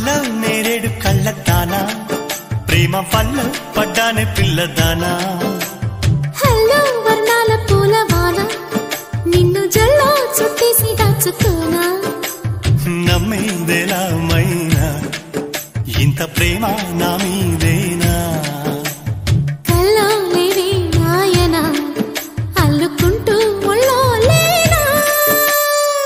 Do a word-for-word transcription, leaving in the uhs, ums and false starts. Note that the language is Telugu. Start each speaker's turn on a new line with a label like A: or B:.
A: హలో నేరేడు కళ్ళదానా ప్రేమ వల్ల పడ్డానే పిల్లదానా
B: హలో వర్ణాల పూలవాన నిన్ను జల్లో చుట్టేసి దాచుకోనా
A: నమ్మేదెలా మైనా ఇంత ప్రేమ నా మీద